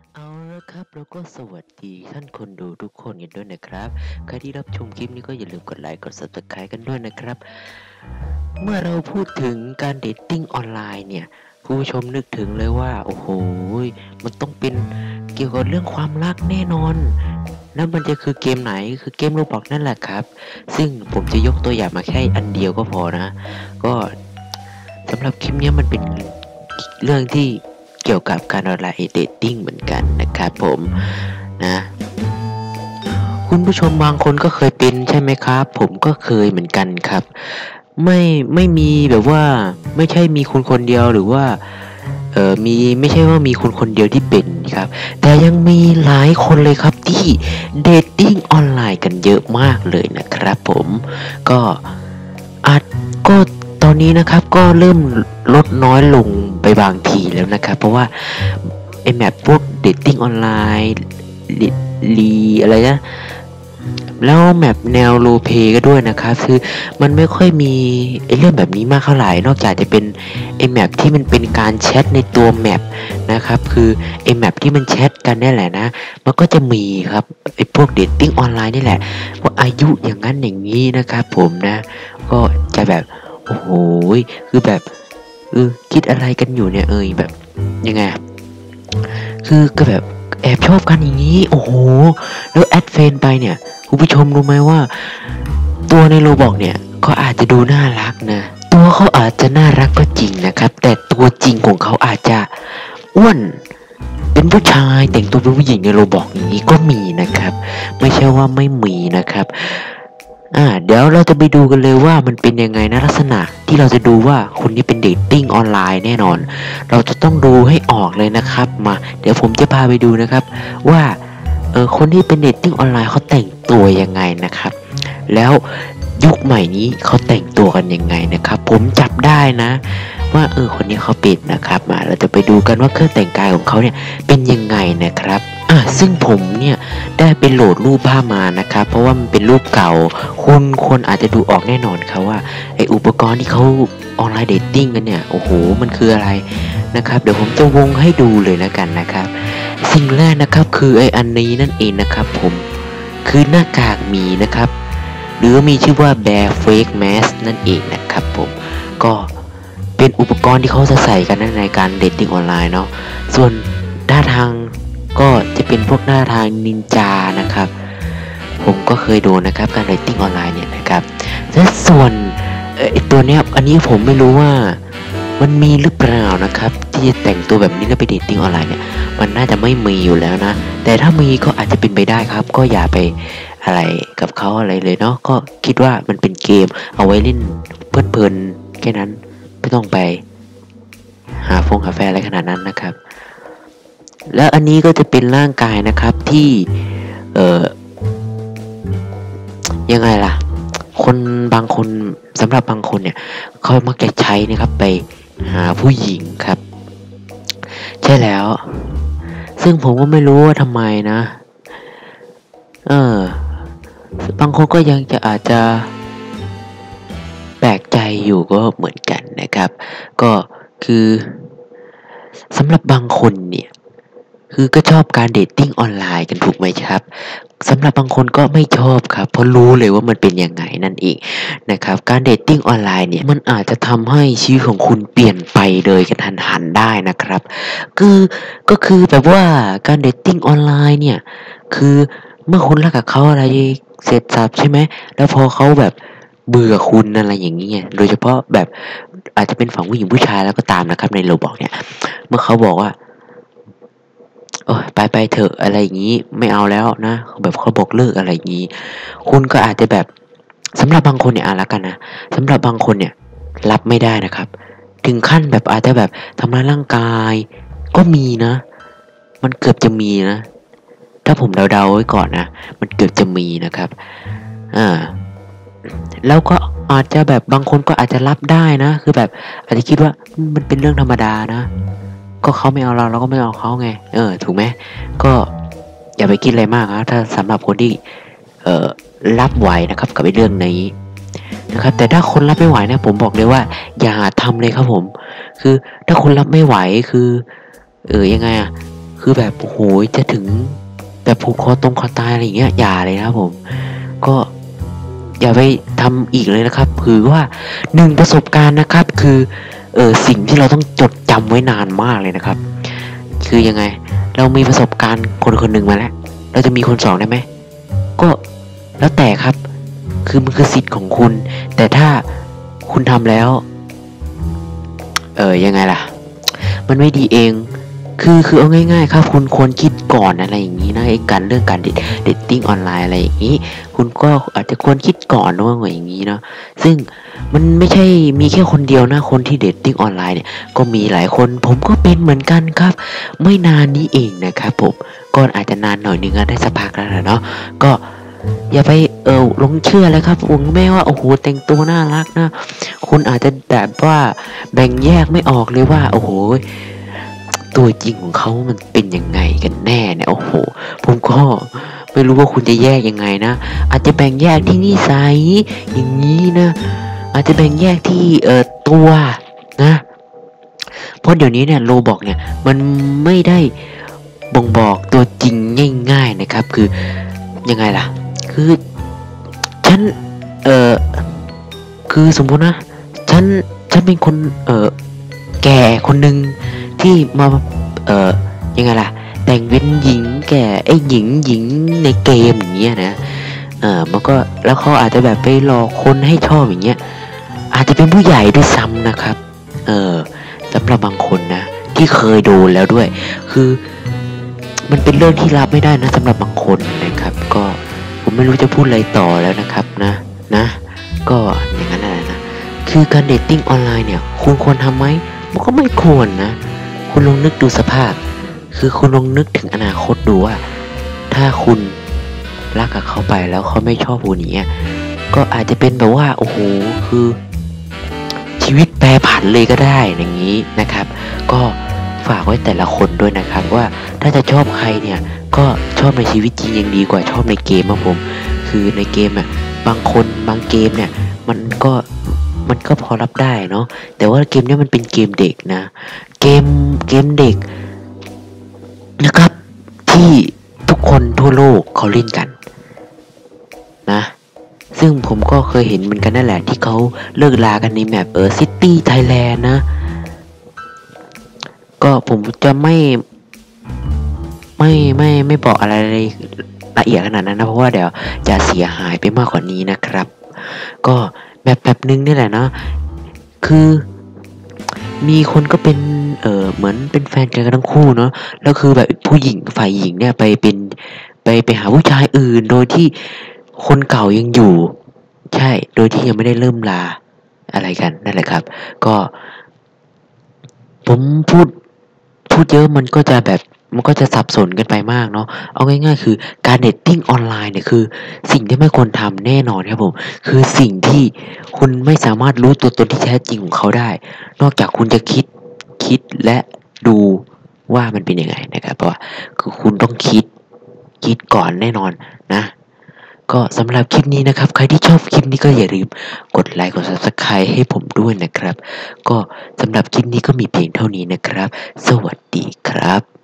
เอาละครับแล้วก็สวัสดีท่านคนดูทุกคนกันด้วยนะครับใครที่รับชมคลิปนี้ก็อย่าลืมกดไลค์กด Subscribe กันด้วยนะครับเมื่อเราพูดถึงการเดทติ้งออนไลน์เนี่ยผู้ชมนึกถึงเลยว่าโอ้โหมันต้องเป็นเกี่ยวกับเรื่องความรักแน่นอนแล้วมันจะคือเกมไหนคือเกมโรบล็อกนั่นแหละครับซึ่งผมจะยกตัวอย่างมาแค่อันเดียวก็พอนะก็สำหรับคลิปนี้มันเป็นเรื่องที่เกี่ยวกับการออนไลน์เดทติ้งเหมือนกันนะครับผมนะคุณผู้ชมบางคนก็เคยเป็นใช่ไหมครับผมก็เคยเหมือนกันครับไม่มีแบบว่าไม่ใช่มีคุณคนเดียวหรือว่ามีไม่ใช่ว่ามีคนคนเดียวที่เป็นครับแต่ยังมีหลายคนเลยครับที่เดทติ้งออนไลน์กันเยอะมากเลยนะครับผมก็อาจก็ตอนนี้นะครับก็เริ่มลดน้อยลงไปบางทีแล้วนะครับเพราะว่าไอแมปพวกเดทติ้งออนไลน์ลีอะไรนะแล้วแมปแนวโรลเพลย์ก็ด้วยนะครับคือมันไม่ค่อยมีไอเรื่องแบบนี้มากเท่าไหร่นอกจากจะเป็นไอแมปที่มันเป็นการแชทในตัวแมปนะครับคือไอแมปที่มันแชทกันนี่แหละนะมันก็จะมีครับไอพวกเดทติ้งออนไลน์นี่แหละว่าอายุอย่างนั้นอย่างนี้นะครับผมนะก็จะแบบโอ้โหคือแบบคิดอะไรกันอยู่เนี่ยแบบยังไงคือก็แบบแอบชอบกันอย่างนี้โอ้โหแล้วแอดเฟนไปเนี่ยคุณผู้ชมรู้ไหมว่าตัวในโรบอกเนี่ยก็อาจจะดูน่ารักนะตัวเขาอาจจะน่ารักก็จริงนะครับแต่ตัวจริงของเขาอาจจะอ้วนเป็นผู้ชายแต่งตัวเป็นผู้หญิงในโรบอกอย่างนี้ก็มีนะครับไม่ใช่ว่าไม่มีนะครับเดี๋ยวเราจะไปดูกันเลยว่ามันเป็นยังไงนะลักษณะที่เราจะดูว่าคนนี้เป็นเดทติ้งออนไลน์แน่นอนเราจะต้องดูให้ออกเลยนะครับมาเดี๋ยวผมจะพาไปดูนะครับว่าคนที่เป็นเดทติ้งออนไลน์เขาแต่งตัวยังไงนะครับแล้วยุคใหม่นี้เขาแต่งตัวกันยังไงนะครับผมจับได้นะว่าคนนี้เขาเป็นนะครับมาเราจะไปดูกันว่าเครื่องแต่งกายของเขาเนี่ยเป็นยังไงนะครับซึ่งผมเนี่ยได้ไปโหลดรูปภาพมานะครับเพราะว่ามันเป็นรูปเก่าคนอาจจะดูออกแน่นอนครับว่าไออุปกรณ์ที่เขาออนไลน์เดทติ้งกันเนี่ยโอ้โหมันคืออะไรนะครับเดี๋ยวผมจะวงให้ดูเลยแล้วกันนะครับสิ่งแรกนะครับคือไออันนี้นั่นเองนะครับผมคือหน้ากากหมีนะครับหรือมีชื่อว่า Bear Fake Mask นั่นเองนะครับผมก็เป็นอุปกรณ์ที่เขาจะใส่กันในการเดทติ้งออนไลน์เนาะส่วนท่าทางก็จะเป็นพวกหน้าทางนินจานะครับผมก็เคยโดนนะครับการเดทติ้งออนไลน์เนี่ยนะครับและส่วนตัวเนี้ยอันนี้ผมไม่รู้ว่ามันมีหรือเปล่านะครับที่จะแต่งตัวแบบนี้แล้วไปเดทติ้งออนไลน์เนี่ยมันน่าจะไม่มีอยู่แล้วนะแต่ถ้ามีก็อาจจะเป็นไปได้ครับก็อย่าไปอะไรกับเขาอะไรเลยเนาะก็คิดว่ามันเป็นเกมเอาไว้เล่นเพลินๆแค่นั้นไม่ต้องไปหาแฟนอะไรขนาดนั้นนะครับแล้วอันนี้ก็จะเป็นร่างกายนะครับที่เอ่อยังไงล่ะคนบางคนสำหรับบางคนเนี่ยเขามักจะใช้นะครับไปหาผู้หญิงครับใช่แล้วซึ่งผมก็ไม่รู้ว่าทำไมนะเออบางคนก็ยังจะอาจจะแปลกใจอยู่ก็เหมือนกันนะครับก็คือสำหรับบางคนเนี่ยคือก็ชอบการเดทติ้งออนไลน์กันถูกไหมครับสำหรับบางคนก็ไม่ชอบครับเพราะรู้เลยว่ามันเป็นยังไงนั่นเองนะครับการเดทติ้งออนไลน์เนี่ยมันอาจจะทำให้ชีวิตของคุณเปลี่ยนไปเลยกระทันหันได้นะครับคือก็คือแบบว่าการเดทติ้งออนไลน์เนี่ยคือเมื่อคุณรักกับเขาอะไรเสร็จสับใช่ไหมแล้วพอเขาแบบเบื่อคุณอะไรอย่างนี้ไงโดยเฉพาะแบบอาจจะเป็นฝั่งผู้หญิงผู้ชายแล้วก็ตามนะครับในโรบอกเนี่ยเมื่อเขาบอกว่าโอ้ยไปเถอะอะไรอย่างนี้ไม่เอาแล้วนะแบบเขาบอกเลิกอะไรอย่างนี้คุณก็อาจจะแบบสำหรับบางคนเนี่ยละกันนะสำหรับบางคนเนี่ยรับไม่ได้นะครับถึงขั้นแบบอาจจะแบบทำร้ายร่างกายก็มีนะมันเกือบจะมีนะถ้าผมเดาๆไว้ก่อนนะมันเกือบจะมีนะครับอ่าแล้วก็อาจจะแบบบางคนก็อาจจะรับได้นะคือแบบอาจจะคิดว่ามันเป็นเรื่องธรรมดานะก็เขาไม่เอาเราก็ไม่เอาเขาไงถูกไหมก็อย่าไปคิดอะไรมากนะถ้าสำหรับคนที่เอ่อรับไหวนะครับกับไอ้เรื่องนี้นะครับแต่ถ้าคนรับไม่ไหวเนี่ยผมบอกเลยว่าอย่าทำเลยครับผมคือถ้าคนรับไม่ไหวคือยังไงคือแบบโอ้โหจะถึงแบบผูกคอคอตายอะไรอย่างเงี้ยอย่าเลยนะครับผมก็อย่าไปทำอีกเลยนะครับคือว่า1ประสบการณ์นะครับคือสิ่งที่เราต้องจดจำไว้นานมากเลยนะครับคือยังไงเรามีประสบการณ์คนหนึ่งมาแล้วเราจะมีคน2ได้ไหมก็แล้วแต่ครับคือมันคือสิทธิ์ของคุณแต่ถ้าคุณทำแล้วยังไงล่ะมันไม่ดีเองคือเอาง่ายๆครับคุณควรคิดก่อนอะไรอย่างนี้นะไอ้เรื่องการเดทติ้งออนไลน์อะไรอย่างนี้คุณก็อาจจะควรคิดก่อนว่าอย่างนี้เนาะซึ่งมันไม่ใช่มีแค่คนเดียวนะคนที่เดทติ้งออนไลน์เนี่ยก็มีหลายคนผมก็เป็นเหมือนกันครับไม่นานนี้เองนะครับผมก็อาจจะนานหน่อยนึงได้สักพักแล้วนะเนาะก็อย่าไปหลงเชื่อเลยครับผมแม้ว่าโอ้โหแต่งตัวน่ารักนะคุณอาจจะแบบว่าแบ่งแยกไม่ออกเลยว่าโอ้โหตัวจริงของเขามันเป็นยังไงกันแน่เนี่ยโอ้โหผมก็ไม่รู้ว่าคุณจะแยกยังไงนะอาจจะแบ่งแยกที่นิสัยอย่างนี้นะอาจจะแบ่งแยกที่ตัวนะเพราะเดี๋ยวนี้เนี่ยโลบอกเนี่ยมันไม่ได้บ่งบอกตัวจริงง่ายๆนะครับคือยังไงล่ะคือฉันคือสมมตินะฉันเป็นคนแก่คนหนึ่งที่มายังไงล่ะแต่งเป็นหญิงแก่ไอ้หญิงในเกมอย่างเงี้ยนะมันก็แล้วเขาอาจจะแบบไปหลอกคนให้ชอบอย่างเงี้ยอาจจะเป็นผู้ใหญ่ด้วยซ้ำนะครับสำหรับบางคนนะที่เคยโดนแล้วด้วยคือมันเป็นเรื่องที่รับไม่ได้นะสำหรับบางคนนะครับก็ผมไม่รู้จะพูดอะไรต่อแล้วนะครับนะก็อย่างนั้นแหละนะคือการเดทติ้งออนไลน์เนี่ยคุณควรทำไหมมันก็ไม่ควรนะคุณลองนึกดูสภาพคือคุณลองนึกถึงอนาคตดูว่าถ้าคุณรักกับเขาไปแล้วเขาไม่ชอบคุณอย่างเงี้ยก็อาจจะเป็นแบบว่าโอ้โหคือชีวิตแปรผันเลยก็ได้อย่างนี้นะครับก็ฝากไว้แต่ละคนด้วยนะครับว่าถ้าจะชอบใครเนี่ยก็ชอบในชีวิตจริงยังดีกว่าชอบในเกมครับผมคือในเกมบางคนบางเกมเนี่ยมันก็พอรับได้เนาะแต่ว่าเกมนี้มันเป็นเกมเด็กนะเกมเด็กนะครับที่ทุกคนทั่วโลกเขาเล่นกันนะซึ่งผมก็เคยเห็นเหมือนกันนั่นแหละที่เขาเลิกลากันในแมปซิตี้ไทยแลนด์นะก็ผมจะไม่บอกอะไรละเอียดขนาดนั้นนะเพราะว่าเดี๋ยวจะเสียหายไปมากกว่านี้นะครับก็แบบนึงนี่แหละเนาะคือมีคนก็เป็นเหมือนเป็นแฟนกันทั้งคู่เนาะแล้วคือแบบผู้หญิงฝ่ายหญิงเนี่ยไปหาผู้ชายอื่นโดยที่คนเก่ายังอยู่ใช่โดยที่ยังไม่ได้เริ่มลาอะไรกันนั่นแหละครับก็ผมพูดเยอะมันก็จะสับสนกันไปมากเนาะเอาง่ายๆคือการเดทติ้งออนไลน์เนี่ยคือสิ่งที่ไม่ควรทำแน่นอนครับผมคือสิ่งที่คุณไม่สามารถรู้ตัวตนที่แท้จริงของเขาได้นอกจากคุณจะคิดและดูว่ามันเป็นยังไงนะครับเพราะว่าคือคุณต้องคิดก่อนแน่นอนนะก็สำหรับคลิปนี้นะครับใครที่ชอบคลิปนี้ก็อย่าลืมกดไลค์กด Subscribe ให้ผมด้วยนะครับก็สำหรับคลิปนี้ก็มีเพียงเท่านี้นะครับสวัสดีครับ